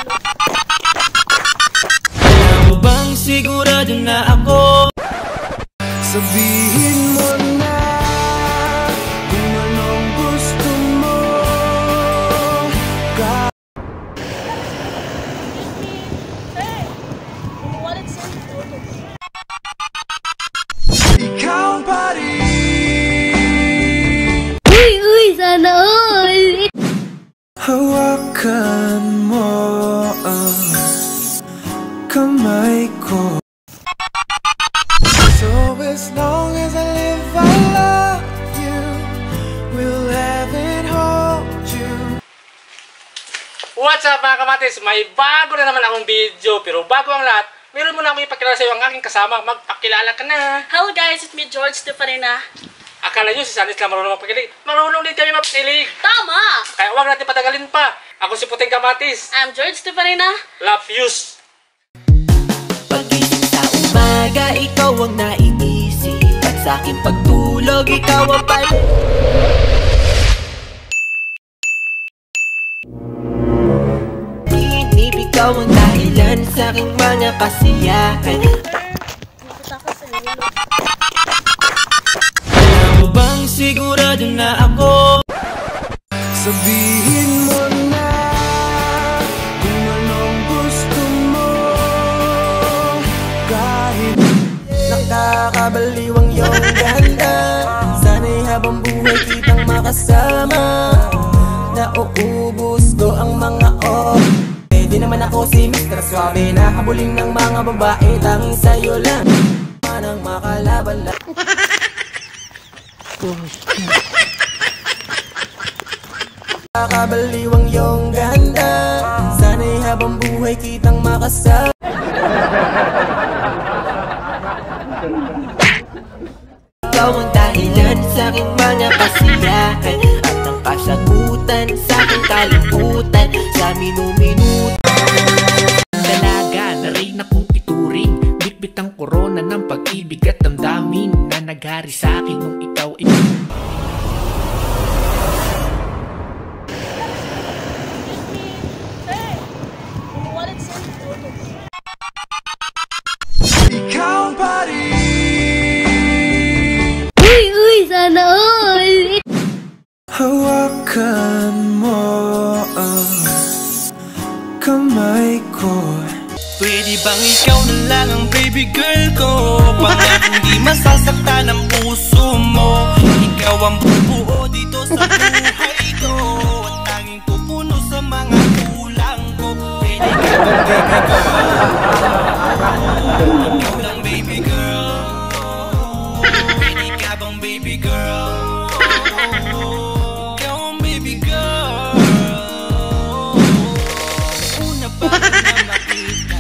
Ano bang sigurado na ako? Sabihin mo na kung anong gusto mo. Ikaw pa rin. Uy, sana all. Hawakan mo ang kamay ko. So as long as I live, I love you. Will heaven hold you? What's up mga kamatis? May bago na naman akong video. Pero bago ang lahat, meron muna akong ipakilala sa iyo ang aking kasama. Magpakilala ka na. Hello guys, it's me George Stefanina. Akala nyo si Sanis lang marunong magpakilig. Marunong din kami magpakilig. Tama! Kaya huwag natin patagalin pa. Ako si Puting Kamatis. I'm George Stefanina. Love yous. Pag-isip sa umaga, ikaw ang naiisip. At sa aking pagtulog, ikaw ang Inip, ikaw ang dahilan sa aking mga kasiyahan. Ano bang sigurado na ako? Sabihin mo na kung anong gusto mo. Kahit nakakabaliwang iyong ganda, sana'y habang buhay kitang makasama. Nauubos ko ang mga Di naman ako si Mr. Suave na habulin ng mga babae. Tanging sa'yo lang manang makalaban lang. Nakakabaliwang iyong ganda, sana'y habang buhay kitang makasama. Ikaw ang dahilan sa aking mga kasiyahan at ang kasagutan sa aking kalimutan sa minuminuto. Dalaga na rin akong ituring, bitbit ang korona ng pag-ibig at damdamin na naghari sa akin nung ikaw ay Ikaw pa rin. Uy, sana all. Hawakan mo ang kamay ko. Pwede bang ikaw na lang ang baby girl ko? Pangakong di masasaktan ang puso mo. Ikaw ang bubuo dito sa buhay ko, at tanging pupuno sa mga kulang ko. Pwede ka bang baby girl? Ikaw lang baby girl. Pwede ka bang baby girl? Ikaw ang baby girl. Una pa na makita,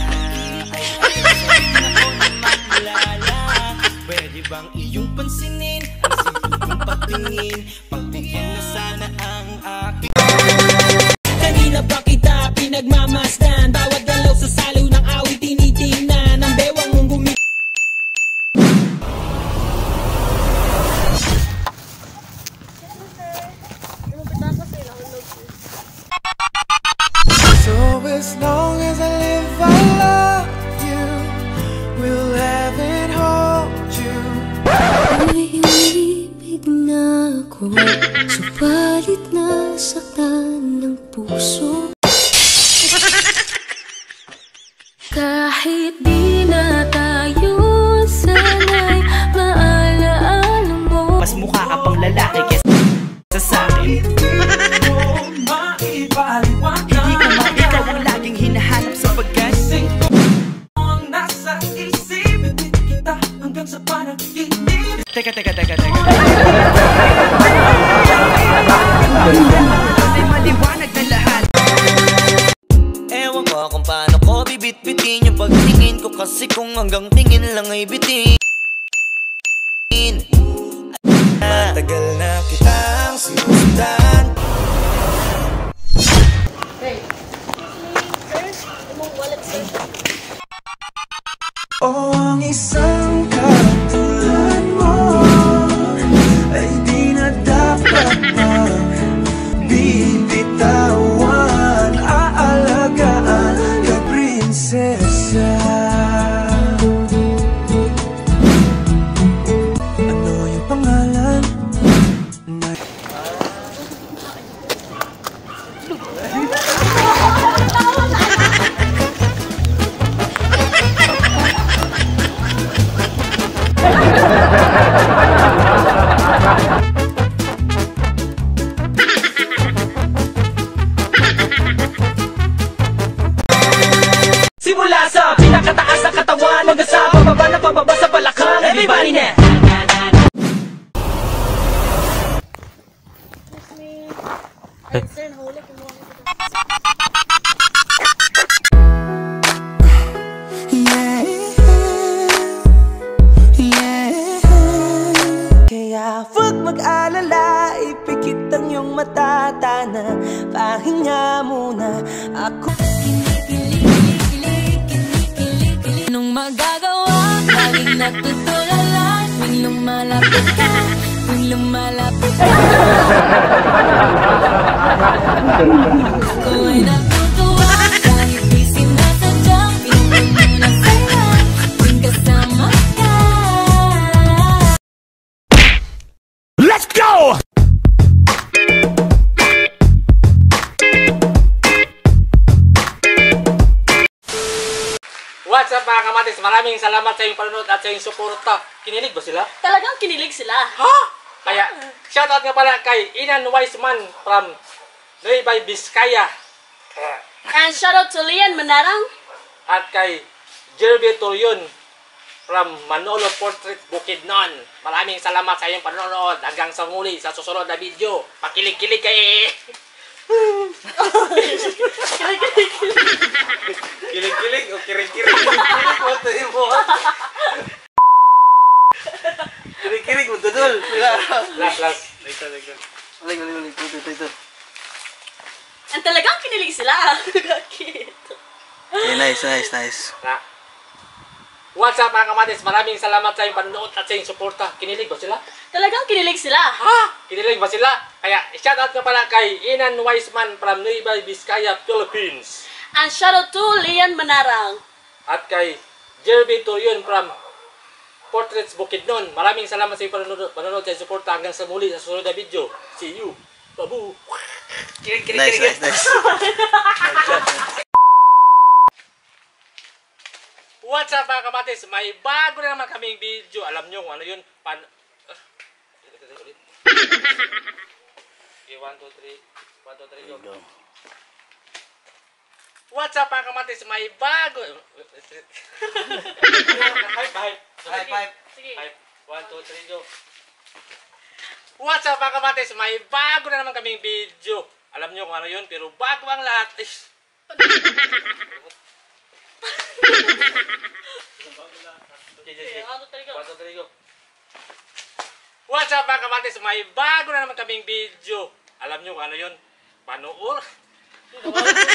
pwede bang iyong pansinin ang simpleng pagtingin? Pagbigyan na sana ang aking. Kanina pa kita pinagmamasdan, bawat galaw sa saliw ng awit tinitingnan. Ang bewang mong So as long as I live, I love you. Will heaven hold you? May umibig na ako, subalit nasaktan ng puso. Kahit di na tayo sanay, maalaala mo. mas mukha ka pang lalaki kesa sa akin. Hindi ko man ikaw ang laging hinahanap sapagkat ang nasa isip kita hanggang sa panaginip. Teka maliwanag na lahat. Ewan ko kung paano ko bibit-bitin yung pagtingin ko, kasi kung hanggang tingin lang ay bitin. Matagal na kitang sinusundan. Hey, sir, imong wallet sir. O ang isang katulad mo ay di na dapat mabibitawan. Aalagaan Simula sa pinakataas na katawan hanggang sa pababa sa balakang. Everybody na! Sir, nahuli ko mo. Kaya huwag mag-alala, ipikit ang iyong mata, tana, pahinga muna ako. Anong magagawa? Laging natutulala. Tuwing lumalapit ka, tuwing lumalapit ka. Ako ay natutuwa kahit di sinasadya. Piling mo na saya tuwing kasama ka. Let's go! What's up mga kamatis? Maraming salamat sa iyong panonood at sa iyong suporta. Kinilig ba sila? Talagang kinilig sila. Ha? Kaya, shoutout nga pala kay Inan Wiseman from Nueva Vizcaya. And shout out to Lian Manarang. At kay Jerby Turion from Manolo Portrait Bukidnon. Maraming salamat sa iyong panonood. Hanggang sa muli sa susunod na video. Pakilig-kilig kay... Kilig-kilig o kirig-kirig? Kilig mo ito mo. Kirig-kirig mo dudol. Last. Ito. And talagang kinilig sila. Cute. Okay, nice. Na. What's up mga kamatis? Maraming salamat sa iyong panonood at sa iyong suporta. Kinilig ba sila? Talagang kinilig sila. Ha? Kinilig ba sila? Kaya shoutout nga pala kay Inan Wiseman from Nueva Vizcaya, Philippines. And shout out to Lian Manarang. At kay Jerby Turion from Portraits Bukidnon. Maraming salamat sa iyong panonood sa iyong suporta. Hanggang sa muli sa susunod na video. See you. Babu. Kirig. Nice. What's up mga kamatis? May bago na naman kaming video. Alam nyo kung ano yun? Okay, 1, 2, 3, go. What's up mga kamatis? May bago... Hype. Sige. 1, 2, 3, go. What's up mga kamatis? May bago na naman kaming video. Alam nyo kung ano yun? Pero bago ang lahat. Okay, 1, 2, 3, go. What's up mga kamatis? May bago na naman kaming video. Alam nyo kung ano yun? Panood.